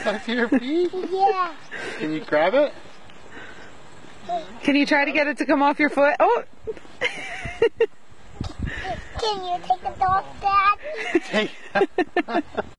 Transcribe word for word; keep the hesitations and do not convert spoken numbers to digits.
Stuck to your feet? Yeah. Can you grab it? Can you try to get it to come off your foot? Oh! Can you take the dog back? Take